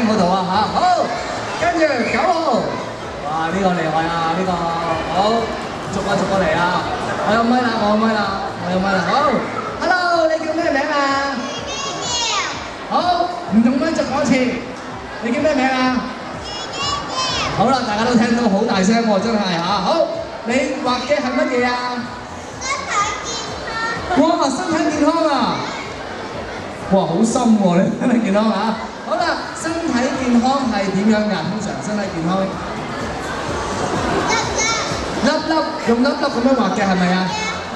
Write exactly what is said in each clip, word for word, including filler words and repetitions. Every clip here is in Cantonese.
嗰度啊嚇，好，跟住九號，哇呢個厲害啊呢個，好，逐個逐個嚟啊，我有咪啦，我有咪啦，我有咪啦，好 ，Hello， 你叫咩名啊？好，唔用咪就講一次，你叫咩名啊？好啦，大家都聽到好大聲喎，真係嚇，好，你畫嘅係乜嘢啊？哇！身體健康啊！哇，好深喎！你身體健康啊！好啦，身體健康係點樣㗎？通常身體健康粒粒用粒粒咁樣畫嘅係咪啊？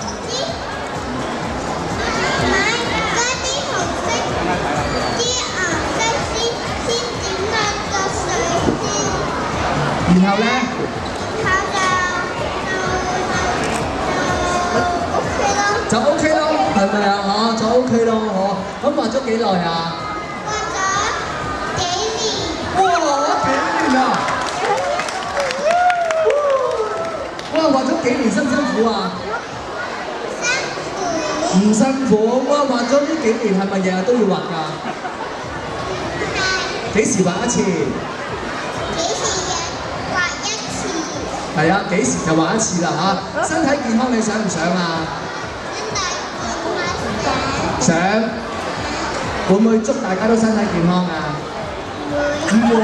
然後咧？就 OK 咯，係咪啊？嚇，就 OK 咯，嗬。咁畫咗幾耐啊？畫咗幾年。哇！幾年啊！哇！畫咗幾年辛唔辛苦啊？辛苦。唔辛苦。哇！畫咗呢幾年係咪日日都要畫㗎？係。幾時畫一次？幾時畫一次？係啊，幾時就畫一次啦嚇。身體健康你想唔想啊？想，會唔會祝大家都身體健康啊？唔會。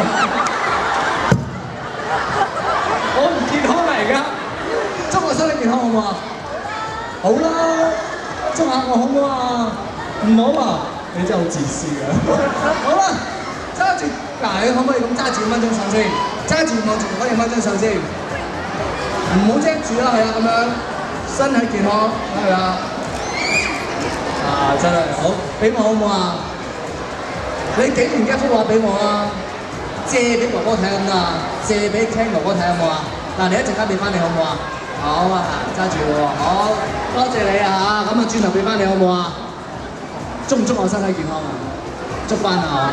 我唔健康嚟㗎，祝我身體健康好唔好啊？好啦，祝下我好唔好啊？唔好啊，你真係好自私㗎。好啦，揸住嗱，你可唔可以咁揸住五蚊張相先？揸住我仲可以五蚊張相先，唔好遮住啦，係啊，咁樣身體健康係啊。啊！真係好，俾我好唔好啊？你幾年一幅畫俾我啊？借俾哥哥睇咁得啊？借俾 Ken 哥哥睇好唔好啊？嗱，你一陣間俾翻你好唔好啊？好啊，揸住喎，好，多謝你啊嚇，咁啊轉頭俾翻你好唔好啊？祝唔祝我身體健康啊？祝翻啊！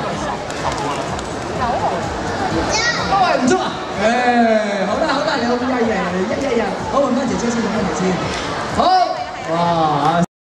都係唔祝啊？誒，好啦好啦，你好曳嘅，一一日，好揾翻姐姐先，揾翻姐先，好，哇！